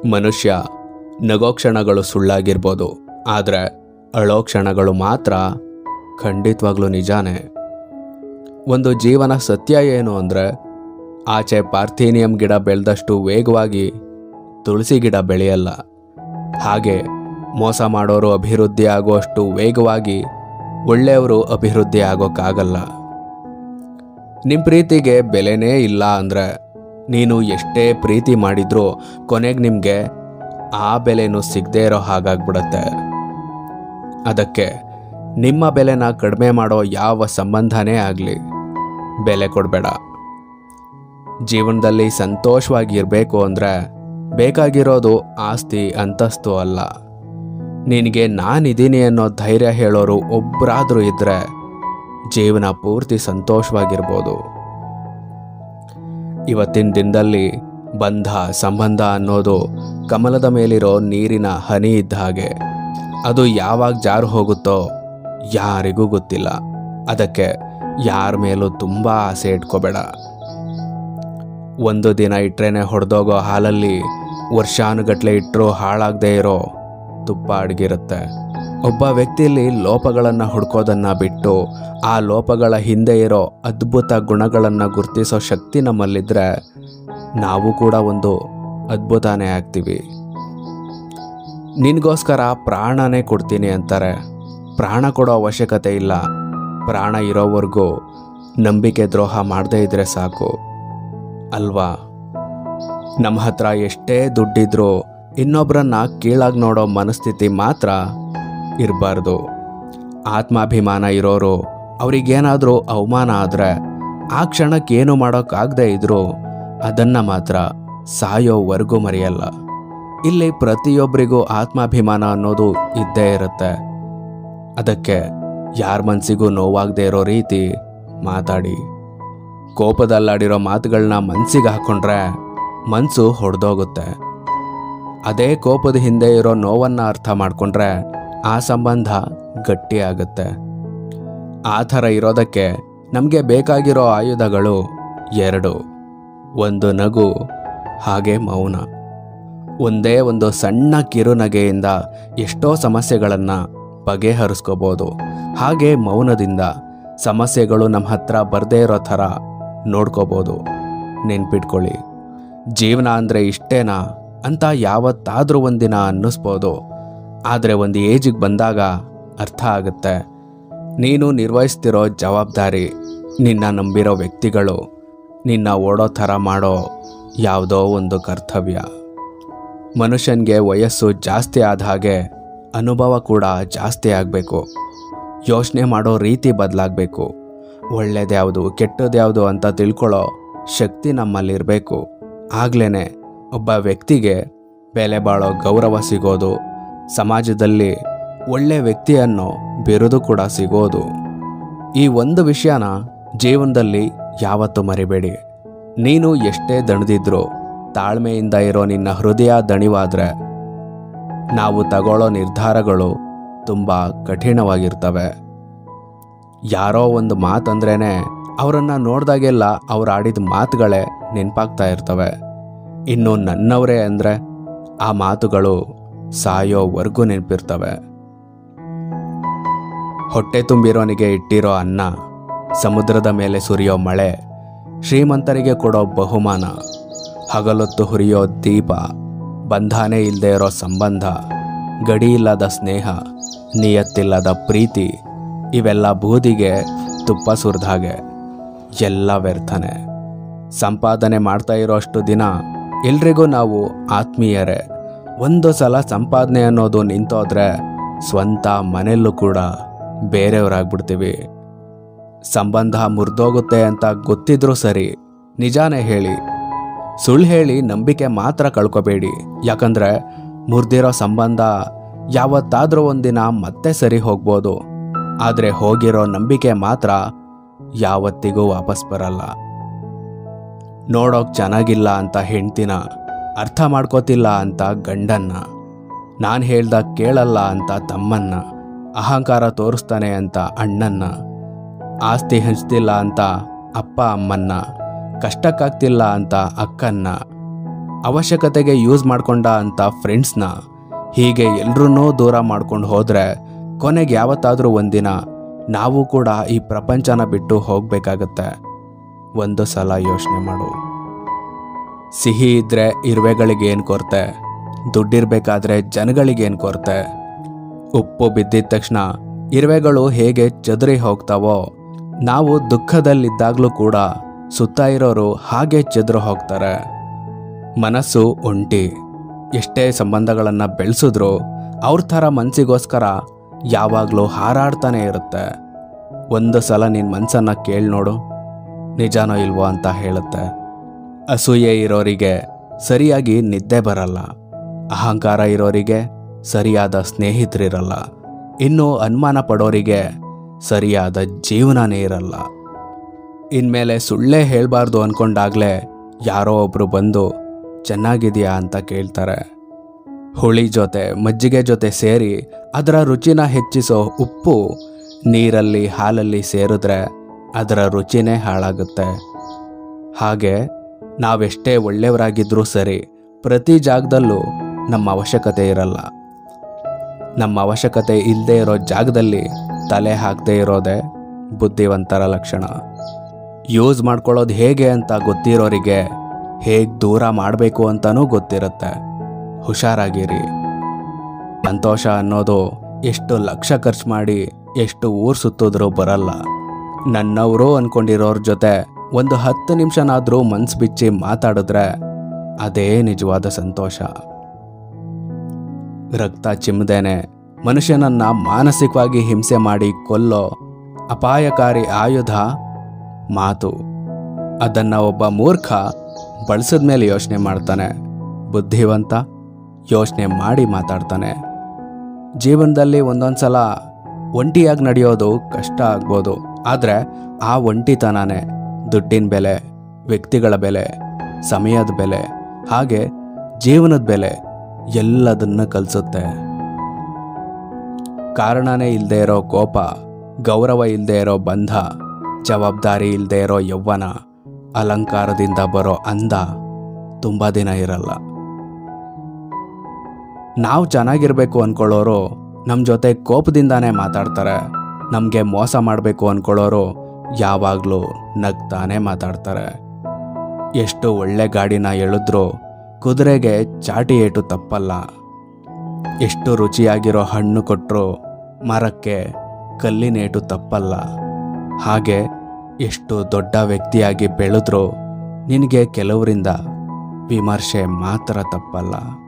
ಮನುಷ್ಯ ನಗೋ ಕ್ಷಣಗಳು ಸುಳ್ಳಾಗಿರ್ಬೋದು, ಆದರೆ ಅಳೋ ಕ್ಷಣಗಳು ಮಾತ್ರ ಖಂಡಿತವಾಗ್ಲೂ ನಿಜಾನೇ. ಒಂದು ಜೀವನ ಸತ್ಯ ಏನು ಅಂದರೆ, ಆಚೆ ಪಾರ್ಥೇನಿಯಂ ಗಿಡ ಬೆಳೆದಷ್ಟು ವೇಗವಾಗಿ ತುಳಸಿ ಗಿಡ ಬೆಳೆಯಲ್ಲ. ಹಾಗೆ ಮೋಸ ಮಾಡೋರು ಅಭಿವೃದ್ಧಿ ಆಗುವಷ್ಟು ವೇಗವಾಗಿ ಒಳ್ಳೆಯವರು ಅಭಿವೃದ್ಧಿ ಆಗೋಕ್ಕಾಗಲ್ಲ. ನಿಮ್ಮ ಪ್ರೀತಿಗೆ ಬೆಲೆನೇ ಇಲ್ಲ ಅಂದರೆ ನೀನು ಎಷ್ಟೇ ಪ್ರೀತಿ ಮಾಡಿದ್ರೂ ಕೊನೆಗೆ ನಿಮಗೆ ಆ ಬೆಲೆನೂ ಸಿಗದೇ ಇರೋ ಹಾಗಾಗ್ಬಿಡತ್ತೆ. ಅದಕ್ಕೆ ನಿಮ್ಮ ಬೆಲೆನ ಕಡಿಮೆ ಮಾಡೋ ಯಾವ ಸಂಬಂಧನೇ ಆಗಲಿ ಬೆಲೆ ಕೊಡಬೇಡ. ಜೀವನದಲ್ಲಿ ಸಂತೋಷವಾಗಿ ಇರಬೇಕು ಅಂದರೆ ಬೇಕಾಗಿರೋದು ಆಸ್ತಿ ಅಂತಸ್ತು ಅಲ್ಲ. ನಿನಗೆ ನಾನಿದ್ದೀನಿ ಅನ್ನೋ ಧೈರ್ಯ ಹೇಳೋರು ಒಬ್ಬರಾದರೂ ಇದ್ದರೆ ಜೀವನ ಪೂರ್ತಿ ಸಂತೋಷವಾಗಿರ್ಬೋದು. ಇವತ್ತಿನ ದಿನದಲ್ಲಿ ಬಂಧ ಸಂಬಂಧ ಅನ್ನೋದು ಕಮಲದ ಮೇಲಿರೋ ನೀರಿನ ಹನಿ ಇದ್ದ ಹಾಗೆ. ಅದು ಯಾವಾಗ ಜಾರು ಹೋಗುತ್ತೋ ಯಾರಿಗೂ ಗೊತ್ತಿಲ್ಲ. ಅದಕ್ಕೆ ಯಾರ ಮೇಲೂ ತುಂಬ ಆಸೆ ಇಟ್ಕೋಬೇಡ. ಒಂದು ದಿನ ಇಟ್ಟರೇನೆ ಹೊಡೆದೋಗೋ ಹಾಲಲ್ಲಿ ವರ್ಷಾನುಗಟ್ಲೆ ಇಟ್ಟರೂ ಹಾಳಾಗದೇ ಇರೋ ತುಪ್ಪ ಅಡಗಿರುತ್ತೆ. ಒಬ್ಬ ವ್ಯಕ್ತಿಯಲ್ಲಿ ಲೋಪಗಳನ್ನು ಹುಡ್ಕೋದನ್ನು ಬಿಟ್ಟು ಆ ಲೋಪಗಳ ಹಿಂದೆ ಇರೋ ಅದ್ಭುತ ಗುಣಗಳನ್ನು ಗುರುತಿಸೋ ಶಕ್ತಿ ನಮ್ಮಲ್ಲಿದ್ದರೆ ನಾವು ಕೂಡ ಒಂದು ಅದ್ಭುತನೇ ಆಗ್ತೀವಿ. ನಿನಗೋಸ್ಕರ ಪ್ರಾಣನೇ ಕೊಡ್ತೀನಿ ಅಂತಾರೆ. ಪ್ರಾಣ ಕೊಡೋ ಅವಶ್ಯಕತೆ ಇಲ್ಲ. ಪ್ರಾಣ ಇರೋವರೆಗೂ ನಂಬಿಕೆ ದ್ರೋಹ ಮಾಡದೇ ಇದ್ರೆ ಸಾಕು ಅಲ್ವಾ? ನಮ್ಮ ಹತ್ರ ಎಷ್ಟೇ ದುಡ್ಡಿದ್ರೂ ಇನ್ನೊಬ್ಬರನ್ನ ಕೀಳಾಗಿ ನೋಡೋ ಮನಸ್ಥಿತಿ ಮಾತ್ರ ಇರಬಾರ್ದು. ಆತ್ಮಾಭಿಮಾನ ಇರೋರು ಅವ್ರಿಗೇನಾದರೂ ಅವಮಾನ ಆದರೆ ಆ ಕ್ಷಣಕ್ಕೆ ಏನು ಮಾಡೋಕ್ಕಾಗದೇ ಇದ್ರೂ ಅದನ್ನು ಮಾತ್ರ ಸಾಯೋವರೆಗೂ ಮರೆಯಲ್ಲ. ಇಲ್ಲಿ ಪ್ರತಿಯೊಬ್ಬರಿಗೂ ಆತ್ಮಾಭಿಮಾನ ಅನ್ನೋದು ಇದ್ದೇ ಇರುತ್ತೆ. ಅದಕ್ಕೆ ಯಾರ ಮನಸ್ಸಿಗೂ ನೋವಾಗದೇ ಇರೋ ರೀತಿ ಮಾತಾಡಿ. ಕೋಪದಲ್ಲಾಡಿರೋ ಮಾತುಗಳನ್ನ ಮನಸ್ಸಿಗೆ ಹಾಕ್ಕೊಂಡ್ರೆ ಮನಸ್ಸು ಹೊಡೆದೋಗುತ್ತೆ. ಅದೇ ಕೋಪದ ಹಿಂದೆ ಇರೋ ನೋವನ್ನು ಅರ್ಥ ಮಾಡಿಕೊಂಡ್ರೆ ಆ ಸಂಬಂಧ ಗಟ್ಟಿಯಾಗುತ್ತೆ. ಆ ಥರ ಇರೋದಕ್ಕೆ ನಮಗೆ ಬೇಕಾಗಿರೋ ಆಯುಧಗಳು ಎರಡು. ಒಂದು ನಗು, ಹಾಗೆ ಮೌನ. ಒಂದೇ ಒಂದು ಸಣ್ಣ ಕಿರುನಗೆಯಿಂದ ಎಷ್ಟೋ ಸಮಸ್ಯೆಗಳನ್ನು ಬಗೆಹರಿಸ್ಕೋಬೋದು. ಹಾಗೆ ಮೌನದಿಂದ ಸಮಸ್ಯೆಗಳು ನಮ್ಮ ಹತ್ರ ಬರದೇ ಇರೋ ಥರ ನೋಡ್ಕೋಬೋದು. ನೆನ್ಪಿಟ್ಕೊಳ್ಳಿ, ಜೀವನ ಅಂದರೆ ಇಷ್ಟೇನಾ ಅಂತ ಯಾವತ್ತಾದರೂ ಒಂದಿನ ಅನ್ನಿಸ್ಬೋದು. ಆದರೆ ಒಂದು ಏಜಿಗೆ ಬಂದಾಗ ಅರ್ಥ ಆಗುತ್ತೆ, ನೀನು ನಿರ್ವಹಿಸ್ತಿರೋ ಜವಾಬ್ದಾರಿ, ನಿನ್ನ ನಂಬಿರೋ ವ್ಯಕ್ತಿಗಳು, ನಿನ್ನ ಓಡೋ ಥರ ಮಾಡೋ ಯಾವುದೋ ಒಂದು ಕರ್ತವ್ಯ. ಮನುಷ್ಯನಿಗೆ ವಯಸ್ಸು ಜಾಸ್ತಿ ಆದ ಹಾಗೆ ಅನುಭವ ಕೂಡ ಜಾಸ್ತಿ ಆಗಬೇಕು. ಯೋಚನೆ ಮಾಡೋ ರೀತಿ ಬದಲಾಗಬೇಕು. ಒಳ್ಳೆಯದ್ಯಾವುದು ಕೆಟ್ಟದ್ಯಾವುದು ಅಂತ ತಿಳ್ಕೊಳ್ಳೋ ಶಕ್ತಿ ನಮ್ಮಲ್ಲಿರಬೇಕು. ಆಗ್ಲೇ ಒಬ್ಬ ವ್ಯಕ್ತಿಗೆ ಬೆಲೆ ಬಾಳೋ ಗೌರವ ಸಿಗೋದು, ಸಮಾಜದಲ್ಲಿ ಒಳ್ಳೆ ವ್ಯಕ್ತಿ ಅನ್ನೋ ಬಿರುದು ಕೂಡ ಸಿಗೋದು. ಈ ಒಂದು ವಿಷಯನ ಜೀವನದಲ್ಲಿ ಯಾವತ್ತೂ ಮರಿಬೇಡಿ. ನೀನು ಎಷ್ಟೇ ದಣಿದಿದ್ರೂ ತಾಳ್ಮೆಯಿಂದ ಇರೋ ನಿನ್ನ ಹೃದಯ ದಣಿವಾದರೆ ನಾವು ತಗೊಳ್ಳೋ ನಿರ್ಧಾರಗಳು ತುಂಬ ಕಠಿಣವಾಗಿರ್ತವೆ. ಯಾರೋ ಒಂದು ಮಾತಂದ್ರೇ ಅವರನ್ನು ನೋಡಿದಾಗೆಲ್ಲ ಅವ್ರು ಆಡಿದ ಮಾತುಗಳೇ ನೆನಪಾಗ್ತಾ ಇರ್ತವೆ. ಇನ್ನು ನನ್ನವರೇ ಅಂದರೆ ಆ ಮಾತುಗಳು ಸಾಯೋವರೆಗೂ ನೆನಪಿರ್ತವೆ. ಹೊಟ್ಟೆ ತುಂಬಿರೋನಿಗೆ ಇಟ್ಟಿರೋ ಅನ್ನ, ಸಮುದ್ರದ ಮೇಲೆ ಸುರಿಯೋ ಮಳೆ, ಶ್ರೀಮಂತರಿಗೆ ಕೊಡೋ ಬಹುಮಾನ, ಹಗಲೊತ್ತು ಹುರಿಯೋ ದೀಪ, ಬಂಧನೇ ಇಲ್ಲದೆ ಇರೋ ಸಂಬಂಧ, ಗಡಿ ಇಲ್ಲದ ಸ್ನೇಹ, ನಿಯತ್ತಿಲ್ಲದ ಪ್ರೀತಿ, ಇವೆಲ್ಲ ಬೂದಿಗೆ ತುಪ್ಪ ಸುರಿದ ಹಾಗೆ ಎಲ್ಲ ವ್ಯರ್ಥನೆ. ಸಂಪಾದನೆ ಮಾಡ್ತಾ ಇರೋಷ್ಟು ದಿನ ಎಲ್ರಿಗೂ ನಾವು ಆತ್ಮೀಯರೇ. ಒಂದು ಸಲ ಸಂಪಾದನೆ ಅನ್ನೋದು ನಿಂತೋದ್ರೆ ಸ್ವಂತ ಮನೆಯಲ್ಲೂ ಕೂಡ ಬೇರೆಯವರಾಗ್ಬಿಡ್ತೀವಿ. ಸಂಬಂಧ ಮುರಿದೋಗುತ್ತೆ ಅಂತ ಗೊತ್ತಿದ್ರೂ ಸರಿ, ನಿಜಾನೇ ಹೇಳಿ. ಸುಳ್ಳು ಹೇಳಿ ನಂಬಿಕೆ ಮಾತ್ರ ಕಳ್ಕೊಬೇಡಿ. ಯಾಕಂದರೆ ಮುರಿದಿರೋ ಸಂಬಂಧ ಯಾವತ್ತಾದರೂ ಒಂದಿನ ಮತ್ತೆ ಸರಿ ಹೋಗ್ಬೋದು. ಆದರೆ ಹೋಗಿರೋ ನಂಬಿಕೆ ಮಾತ್ರ ಯಾವತ್ತಿಗೂ ವಾಪಸ್ ಬರಲ್ಲ. ನೋಡೋಕೆ ಚೆನ್ನಾಗಿಲ್ಲ ಅಂತ ಹೆಂಡ್ತಿನ, ಅರ್ಥ ಮಾಡ್ಕೋತಿಲ್ಲ ಅಂತ ಗಂಡನ್ನ, ನಾನು ಹೇಳ್ದಾಗ ಕೇಳಲ್ಲ ಅಂತ ತಮ್ಮನ್ನ, ಅಹಂಕಾರ ತೋರಿಸ್ತಾನೆ ಅಂತ ಅಣ್ಣನ್ನ, ಆಸ್ತಿ ಹಂಚ್ತಿಲ್ಲ ಅಂತ ಅಪ್ಪ ಅಮ್ಮನ್ನ, ಕಷ್ಟಕ್ಕಾಗ್ತಿಲ್ಲ ಅಂತ ಅಕ್ಕನ್ನ, ಅವಶ್ಯಕತೆಗೆ ಯೂಸ್ ಮಾಡ್ಕೊಂಡ ಅಂತ ಫ್ರೆಂಡ್ಸ್ನ ಹೀಗೆ ಎಲ್ರೂ ದೂರ ಮಾಡ್ಕೊಂಡು ಹೋದರೆ ಕೊನೆಗೆ ಯಾವತ್ತಾದರೂ ಒಂದಿನ ನಾವು ಕೂಡ ಈ ಪ್ರಪಂಚನ ಬಿಟ್ಟು ಹೋಗಬೇಕಾಗತ್ತೆ. ಒಂದು ಸಲ ಯೋಚನೆ ಮಾಡು. ಸಿಹಿ ಇದ್ದರೆ ಇರುವೆಗಳಿಗೇನು ಕೊರತೆ, ದುಡ್ಡಿರಬೇಕಾದ್ರೆ ಜನಗಳಿಗೇನು ಕೊರತೆ. ಉಪ್ಪು ಬಿದ್ದಿದ ತಕ್ಷಣ ಇರುವೆಗಳು ಹೇಗೆ ಚದುರಿ ಹೋಗ್ತಾವೋ, ನಾವು ದುಃಖದಲ್ಲಿದ್ದಾಗಲೂ ಕೂಡ ಸುತ್ತ ಇರೋರು ಹಾಗೆ ಚದುರು ಹೋಗ್ತಾರೆ. ಮನಸ್ಸು ಒಂಟಿ. ಎಷ್ಟೇ ಸಂಬಂಧಗಳನ್ನು ಬೆಳೆಸಿದ್ರೂ ಅವ್ರ ಥರ ಮನಸ್ಸಿಗೋಸ್ಕರ ಯಾವಾಗಲೂ ಹಾರಾಡ್ತಾನೆ ಇರುತ್ತೆ. ಒಂದು ಸಲ ನಿನ್ನ ಮನಸ್ಸನ್ನು ಕೇಳಿ ನೋಡು, ನಿಜಾನೋ ಇಲ್ವೋ ಅಂತ ಹೇಳುತ್ತೆ. ಅಸೂಯೆ ಇರೋರಿಗೆ ಸರಿಯಾಗಿ ನಿದ್ದೆ ಬರಲ್ಲ, ಅಹಂಕಾರ ಇರೋರಿಗೆ ಸರಿಯಾದ ಸ್ನೇಹಿತರಿರಲ್ಲ, ಇನ್ನು ಅನುಮಾನ ಪಡೋರಿಗೆ ಸರಿಯಾದ ಜೀವನನೇ ಇರಲ್ಲ. ಇನ್ಮೇಲೆ ಸುಳ್ಳೇ ಹೇಳಬಾರ್ದು ಅಂದ್ಕೊಂಡಾಗಲೇ ಯಾರೋ ಒಬ್ಬರು ಬಂದು ಚೆನ್ನಾಗಿದೆಯಾ ಅಂತ ಕೇಳ್ತಾರೆ. ಹುಳಿ ಜೊತೆ ಮಜ್ಜಿಗೆ ಜೊತೆ ಸೇರಿ ಅದರ ರುಚಿನ ಹೆಚ್ಚಿಸೋ ಉಪ್ಪು ನೀರಲ್ಲಿ ಹಾಲಲ್ಲಿ ಸೇರಿದ್ರೆ ಅದರ ರುಚಿನೇ ಹಾಳಾಗುತ್ತೆ. ಹಾಗೆ ನಾವೆಷ್ಟೇ ಒಳ್ಳೆಯವರಾಗಿದ್ರೂ ಸರಿ, ಪ್ರತಿ ಜಾಗದಲ್ಲೂ ನಮ್ಮ ಅವಶ್ಯಕತೆ ಇರಲ್ಲ. ನಮ್ಮ ಅವಶ್ಯಕತೆ ಇಲ್ಲದೆ ಇರೋ ಜಾಗದಲ್ಲಿ ತಲೆ ಹಾಕದೇ ಇರೋದೇ ಬುದ್ಧಿವಂತರ ಲಕ್ಷಣ. ಯೂಸ್ ಮಾಡ್ಕೊಳ್ಳೋದು ಹೇಗೆ ಅಂತ ಗೊತ್ತಿರೋರಿಗೆ ಹೇಗೆ ದೂರ ಮಾಡಬೇಕು ಅಂತಲೂ ಗೊತ್ತಿರುತ್ತೆ. ಹುಷಾರಾಗಿರಿ. ಸಂತೋಷ ಅನ್ನೋದು ಎಷ್ಟು ಲಕ್ಷ ಖರ್ಚು ಮಾಡಿ ಎಷ್ಟು ಊರು ಸುತ್ತಿದ್ರೂ ಬರಲ್ಲ. ನನ್ನವರು ಅಂದ್ಕೊಂಡಿರೋರ ಜೊತೆ ಒಂದು 10 ನಿಮಿಷನಾದರೂ ಮನ್ಸು ಬಿಚ್ಚಿ ಮಾತಾಡಿದ್ರೆ ಅದೇ ನಿಜವಾದ ಸಂತೋಷ. ರಕ್ತ ಚಿಮ್ಮದೇನೆ ಮನುಷ್ಯನನ್ನ ಮಾನಸಿಕವಾಗಿ ಹಿಂಸೆ ಮಾಡಿ ಕೊಲ್ಲೋ ಅಪಾಯಕಾರಿ ಆಯುಧ ಮಾತು. ಅದನ್ನು ಒಬ್ಬ ಮೂರ್ಖ ಬಳಸಿದ ಮೇಲೆ ಯೋಚನೆ ಮಾಡ್ತಾನೆ, ಬುದ್ಧಿವಂತ ಯೋಚನೆ ಮಾಡಿ ಮಾತಾಡ್ತಾನೆ. ಜೀವನದಲ್ಲಿ ಒಂದೊಂದು ಸಲ ಒಂಟಿಯಾಗಿ ನಡೆಯೋದು ಕಷ್ಟ ಆಗ್ಬೋದು, ಆದರೆ ಆ ಒಂಟಿತನನೇ ದುಡ್ಡಿನ ಬೆಲೆ, ವ್ಯಕ್ತಿಗಳ ಬೆಲೆ, ಸಮಯದ ಬೆಲೆ, ಹಾಗೆ ಜೀವನದ ಬೆಲೆ ಎಲ್ಲದನ್ನು ಕಲಿಸುತ್ತೆ. ಕಾರಣನೇ ಇಲ್ಲದೆ ಇರೋ ಕೋಪ, ಗೌರವ ಇಲ್ಲದೆ ಇರೋ ಬಂಧ, ಜವಾಬ್ದಾರಿ ಇಲ್ಲದೆ ಇರೋ ಯೌವನ, ಅಲಂಕಾರದಿಂದ ಬರೋ ಅಂದ ತುಂಬ ದಿನ ಇರಲ್ಲ. ನಾವು ಚೆನ್ನಾಗಿರಬೇಕು ಅಂದ್ಕೊಳ್ಳೋರು ನಮ್ಮ ಜೊತೆ ಕೋಪದಿಂದಾನೇ ಮಾತಾಡ್ತಾರೆ. ನಮಗೆ ಮೋಸ ಮಾಡಬೇಕು ಅಂದ್ಕೊಳ್ಳೋರು ಯಾವಾಗಲೂ ನಗ್ತಾನೆ ಮಾತಾಡ್ತಾರೆ. ಎಷ್ಟು ಒಳ್ಳೆ ಗಾಡಿನ ಎಳೆದ್ರೂ ಕುದುರೆಗೆ ಚಾಟಿ ಏಟು ತಪ್ಪಲ್ಲ. ಎಷ್ಟು ರುಚಿಯಾಗಿರೋ ಹಣ್ಣು ಕೊಟ್ಟರು ಮರಕ್ಕೆ ಕಲ್ಲಿನೇಟು ತಪ್ಪಲ್ಲ. ಹಾಗೆ ಎಷ್ಟು ದೊಡ್ಡ ವ್ಯಕ್ತಿಯಾಗಿ ಬೆಳೆದ್ರೂ ನಿನಗೆ ಕೆಲವರಿಂದ ವಿಮರ್ಶೆ ಮಾತ್ರ ತಪ್ಪಲ್ಲ.